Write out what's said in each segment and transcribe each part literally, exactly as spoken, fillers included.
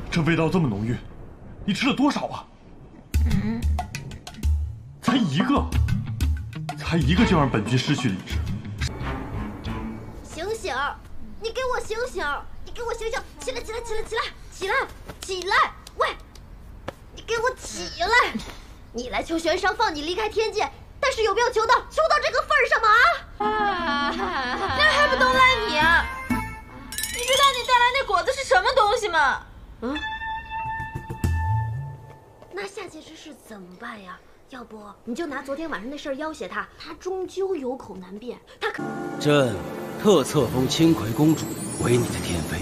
这味道这么浓郁，你吃了多少啊？嗯，才一个，才一个就让本君失去理智。 醒醒！你给我醒醒！你给我醒醒！起来，起来，起来，起来，起来，起来！喂，你给我起来！你来求玄商放你离开天界，但是有没有求到？求到这个份儿上吗？啊！ 那还不都赖你啊！你知道你带来那果子是什么东西吗？ 嗯。那下界之事怎么办呀？要不你就拿昨天晚上那事儿要挟他，他终究有口难辩。他可…… 朕特册封青葵公主为你的天妃。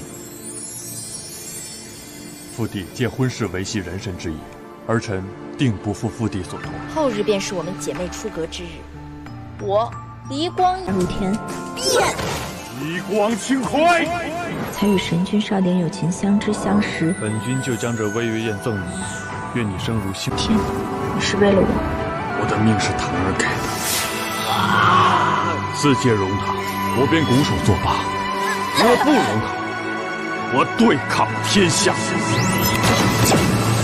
父帝借婚事维系人身之意，儿臣定不负父帝所托。 后日便是我们姐妹出阁之日，我离光入天，变离光青葵， 才与神君少年有情相知相识。 本君就将这微月宴赠你，愿你生如星。 天，你是为了我？ 我的命是他儿给的，四界容他，我便拱手作罢；若不容他，我对抗天下。